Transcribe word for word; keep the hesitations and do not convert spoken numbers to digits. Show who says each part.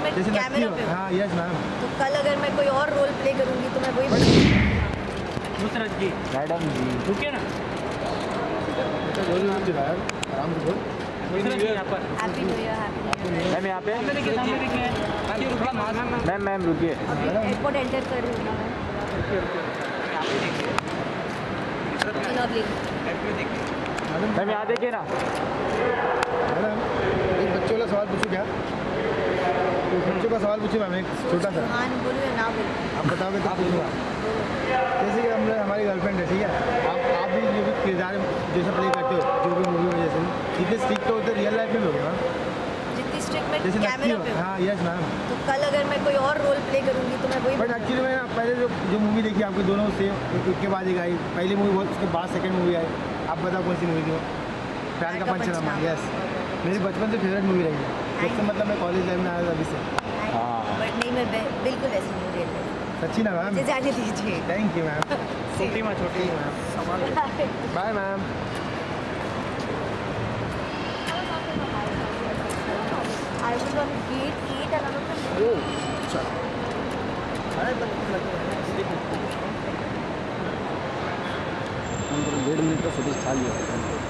Speaker 1: मैं कैमरा पे हूँ।
Speaker 2: हाँ यस मैम।
Speaker 1: तो कल अगर मैं कोई और रोल प्ले करूँगी तो मैं वही
Speaker 3: नुसरत जी
Speaker 4: मैडम जी
Speaker 3: रुकिए ना।
Speaker 2: आराम से बोल।
Speaker 3: नुसरत जी यहाँ पर
Speaker 1: happy new year, happy new year.
Speaker 4: Ma'am यहाँ पे
Speaker 3: सामने देखिए, सामने देखिए।
Speaker 4: मैम मैम रुकिए।
Speaker 1: अभी एयरपोर्ट एंटर कर रही हूँ ना मैं।
Speaker 4: मैम यहाँ देखिए ना।
Speaker 2: मैडम एक बच्चों वाला सवाल पूछूं क्या? बच्चों का सवाल पूछूं मैम, एक छोटा सा।
Speaker 1: हाँ बोलो या ना बोलो।
Speaker 2: आप बताओगे तो पूछूंगा। जैसे कि हम हमारी गर्लफ्रेंड है, ठीक है, आप आप भी जो भी किरदार जैसा प्ले करते हो जो भी मूवी में, जैसे जितने स्ट्रिक तो उधर रियल लाइफ में भी होगे मैम।
Speaker 1: जितनी स्ट्रिक्ट मैं
Speaker 2: जैसे
Speaker 1: कैमरा पे हूँ।
Speaker 2: हाँ यस मैम।
Speaker 1: तो कल अगर मैं कोई और रोल प्ले करूँगी तो मैं वही
Speaker 2: बट एक्चुअली मैं पहले जो जो मूवी देखी आपकी दोनों सेम एक के बाद एक आई, पहली मूवी बहुत, उसके बाद सेकंड मूवी आई। आप बताओ कौन सी मूवी थी वो? प्यार का पंचनामा। यस, मेरी बचपन से फेवरेट मूवी रही है। उससे मतलब मैं कॉलेज लाइफ में आया था अभी से।
Speaker 4: हाँ
Speaker 1: बट नहीं, मैं बे- बिल्कुल ऐसी नहीं रियल लाइफ।
Speaker 2: सच्ची ना मैम?
Speaker 1: मुझे जाने दीजिए।
Speaker 2: Thank you ma'am.
Speaker 3: छोटी माँ छोटी
Speaker 2: ma'am bye ma'am.
Speaker 1: I was on gate eight and I was like,
Speaker 2: अच्छा अरे
Speaker 4: डेढ़ मिनट का फुटेज खा लिया।